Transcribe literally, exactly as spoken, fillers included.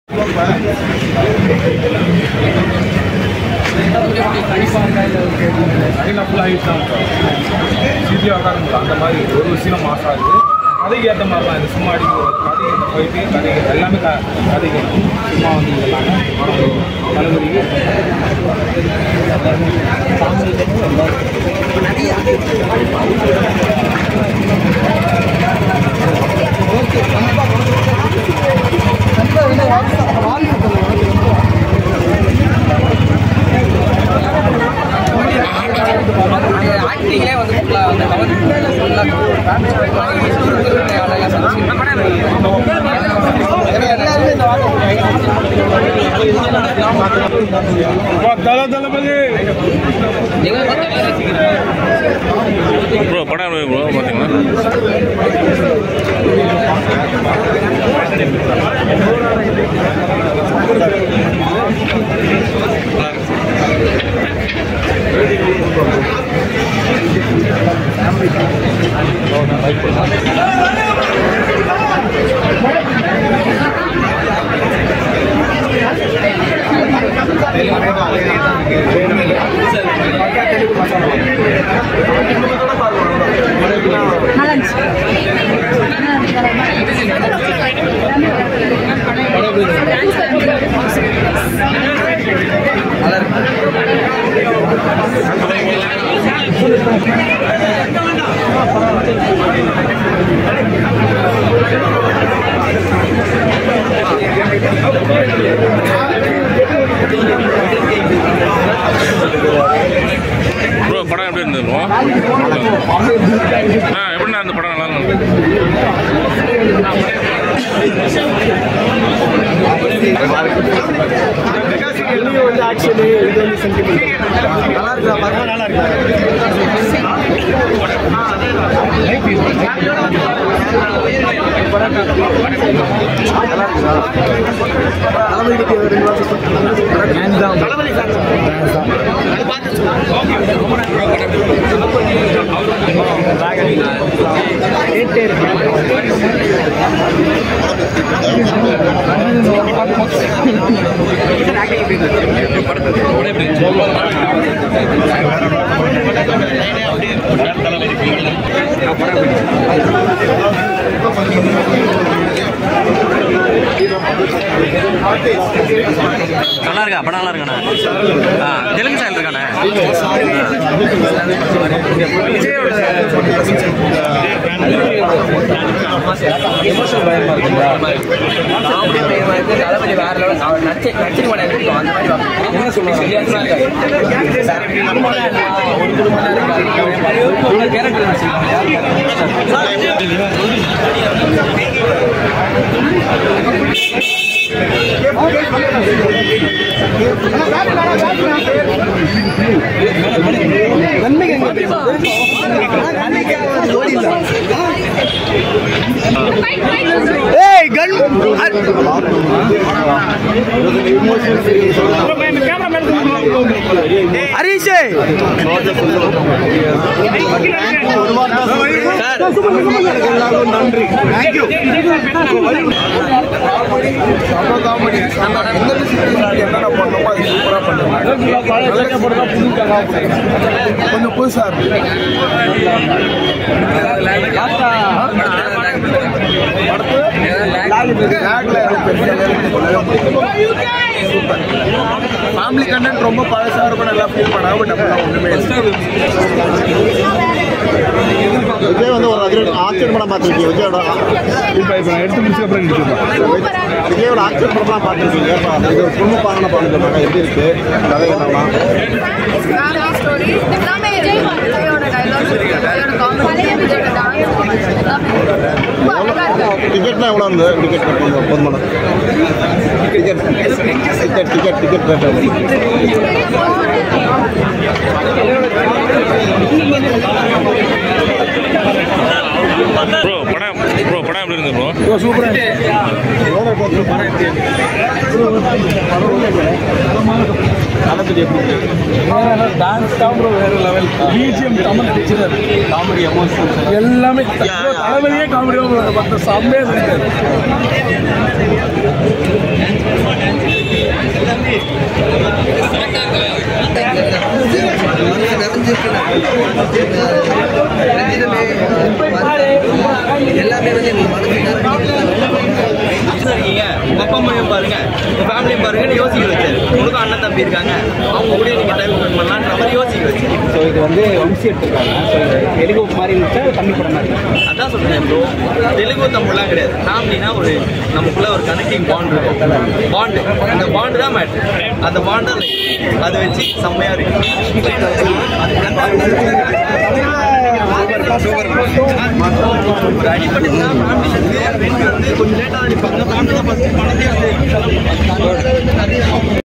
அந்த மாதிரி ஒரு விஷயம் மாசம் ஆகுது. கதைக்கு ஏற்ற மாதிரி தான் இது. சும்மா அடிக்க கதை போயிட்டு கதை எல்லாமே க கதைக்கு சும்மா வந்து தலைமுறைக்கு ஆக்டிங்லே வந்து ஃபுல்லாக வந்து ப்ரோ படம் ப்ரோ பார்த்தீங்கன்னா ப்ரோ படம் எப்படி இருந்தது ப்ரோ? ஆ எப்படின்னா அந்த படம் நல்லா இருந்தது? வந்து ஆக்சுவலி இது வந்து சென்டிமெண்ட் நல்லா இருக்கா? நல்லா இருக்கா? நல்லா இருக்கா? படம் நல்லா இருக்காண்ணா? ஆ தெலுங்கு சாயல் இருக்காண்ணே? தளபதி வேற லெவல் நடிச்சு நடிச்சு அந்த மாதிரி என்ன சொல்லுவாங்க Hey, gun! Harish! Thank you. கொஞ்சம் புதுசா ஃபேமிலி கண்டென்ட் ரொம்ப பழசா இருக்கும். நல்லா ஃபீல் பண்ணாம பட் அப்பெல்லாம் ஒண்ணுமே விஜய் வந்து ஒரு அதிர ஆக்ஷன் படம் பார்த்துருக்கீங்க. விஜயோட இப்போ இப்போ எடுத்து முடிச்சதுக்கப்புறம் விஜயோட ஆக்ஷன் படம்லாம் பார்த்துருக்கீங்க. இது ஒரு குடும்ப பாங்கன படம் சொல்றாங்க. எப்படி இருக்கு கதை என்னலாம்? டிக்கெட்லாம் எவ்வளோ இருந்து? டிக்கெட் போதுமான ticket ticket ticket ticket rate bro படம் ப்ரோ படம் எப்படி இருந்தது ப்ரோ? ப்ரோ சூப்பராக டான்ஸ் தான் ப்ரோ வேறு level. BGM Tamil picture comedy emotion எல்லாமே தலைவலியே காமெடியாக மற்ற செம்மையாக இருக்காது. இருக்கீங்க உங்க அப்பா அம்மையும் பாருங்க உங்க ஃபேமிலியும் பாருங்கன்னு யோசிக்க வச்சாரு. உனக்கும் அண்ணன் தம்பி இருக்காங்க, அவங்க கூட நீங்க டைம் ஸ்பெண்ட் பண்ணலான்ற மாதிரி யோசிக்க வச்சு. ஸோ இது வந்து வம்சி எடுத்துருக்காங்க. ஸோ தெலுங்கு மாதிரி இருந்துச்சா தமிழ் படம் மாதிரி இருக்கு. அதான் சொல்றேன் ப்ரோ, தெலுங்கு தமிழ்லாம் கிடையாது. ஃபேமிலினா ஒரு நமக்குள்ள ஒரு கனெக்டிங் பாண்ட் இருக்கும். பாண்டு அந்த பாண்டு தான் மேட்ரு. அந்த பாண்டு அதை வச்சு செம்மையா இருக்கு. ஒரு அடிப்படைனா ஃபேமிலி வந்து கொஞ்சம் லேட்டாக அடிப்பாங்க. ஃபேமிலியில் ஃபஸ்ட்டு பணத்தையும் வந்து